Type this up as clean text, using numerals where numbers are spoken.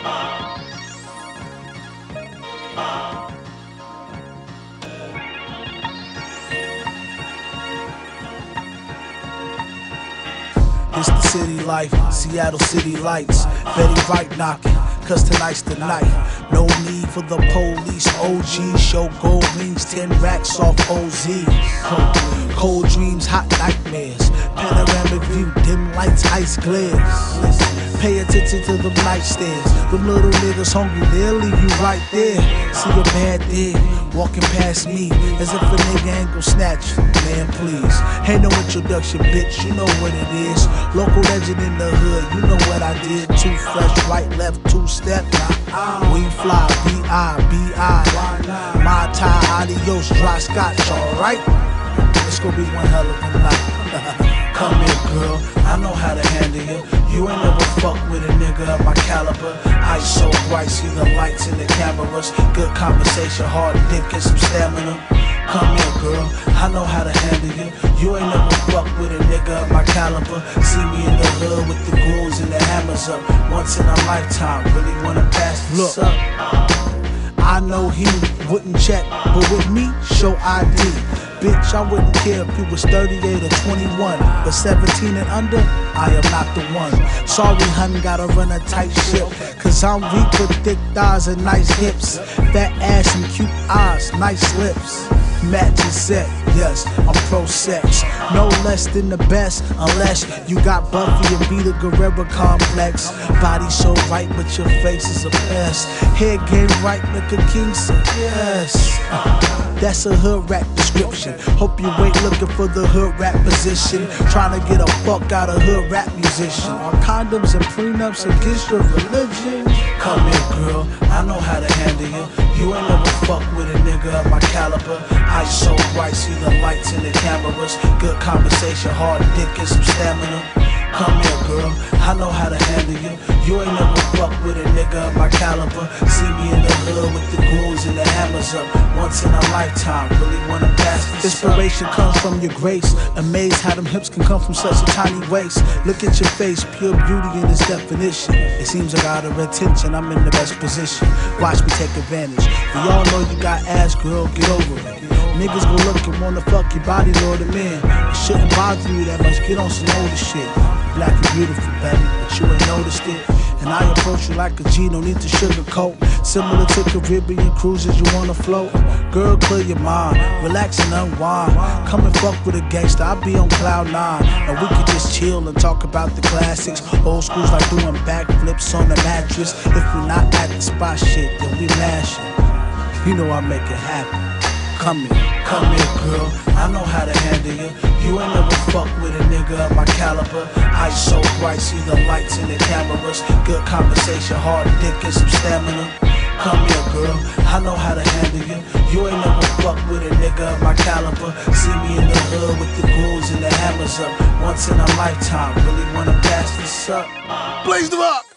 It's the city life, Seattle city lights. Betty Wright knocking, cause tonight's the night. No need for the police, OG. Show gold rings, 10 racks off OZ. Cold dreams, hot nightmares. Panoramic view, dim lights, ice glares. Pay attention to them nightstands. Them little niggas hungry, they'll leave you right there. See a bad thing walking past me, as if a nigga ain't gon' snatch you. Man, please. Ain't no introduction, bitch, you know what it is. Local legend in the hood, you know what I did. Too fresh, right, left, two-step. We fly, B.I., my tie, adios, dry scotch, alright? It's gonna be one hell of a night. Come here, girl, I know how to handle you. You ain't never fucked with a nigga of my caliber. Ice so bright, see the lights in the cameras. Good conversation, hard dick and some stamina. Come here, girl, I know how to handle you. You ain't never fucked with a nigga of my caliber. See me in the hood with the ghouls and the hammers up. Once in a lifetime, really wanna pass this up. I know he wouldn't check, but with me, show ID. Bitch, I wouldn't care if you was 38 or 21, but 17 and under, I am not the one. Sorry, hun, gotta run a tight ship, cause I'm weak with thick thighs and nice hips. Fat ass and cute eyes, nice lips. Match is set, yes, I'm pro-sex. No less than the best, unless you got Buffy and Vita Guerrero complex. Body so right, but your face is a mess. Head game right, like a king said, yes. That's a hood rap description. Hope you ain't looking for the hood rap position. Trying to get a fuck out of hood rap musician. Are condoms and prenups against your religion? Come here, girl, I know how to handle you. You ain't never fucked with a nigga of my caliber. Ice so bright, see the lights in the cameras. Good conversation, hard dick and some stamina. Come here, girl, I know how to handle you. You ain't never fucked with a nigga of my caliber. See me in the hood with the ghouls and the hammers up. Once in a lifetime, really wanna pass this Inspiration comes from your grace. Amazed how them hips can come from such a tiny waist. Look at your face, pure beauty in its definition. It seems like out of attention, I'm in the best position. Watch me take advantage. We all know you got ass, girl, get over it. Niggas go look and wanna fuck your body, Lord of man. It shouldn't bother you that much, get on some older shit. Black and beautiful, baby, but you ain't noticed it. And I approach you like a G, no need to sugarcoat. Similar to Caribbean cruises, you wanna float. Girl, clear your mind, relax and unwind. Come and fuck with a gangster, I'll be on cloud 9. And we could just chill and talk about the classics. Old schools like doing backflips on the mattress. If we're not at the spot shit, then we mashing. You know I make it happen. Come here, girl, I know how to handle you. You ain't never fucked with a nigga of my caliber. Ice so bright, see the lights in the cameras. Good conversation, hard dick and some stamina. Come here, girl, I know how to handle you. You ain't never fucked with a nigga of my caliber. See me in the hood with the ghouls and the hammers up. Once in a lifetime, really wanna pass this up. Blaze the rock!